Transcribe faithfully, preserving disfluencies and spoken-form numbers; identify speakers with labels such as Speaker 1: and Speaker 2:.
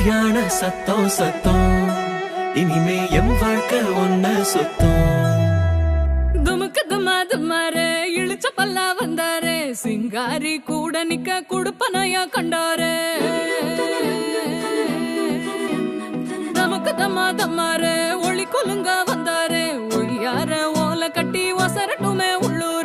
Speaker 1: கல்யாண சத்தம் சத்தம் இனிமே எம் வாழ்க்கை ஒன்ன சுத்தம்.
Speaker 2: துமுக்கு துமா துமாரே இழுச்ச பல்லா வந்தாரே சிங்காரி கூட நிக்க குடுப்பனையா கண்டாரே. தமக்கு தமா தமாரே ஒளி கொலுங்க வந்தாரே ஒய்யார ஓலை கட்டி ஒசரட்டுமே உள்ளூர்.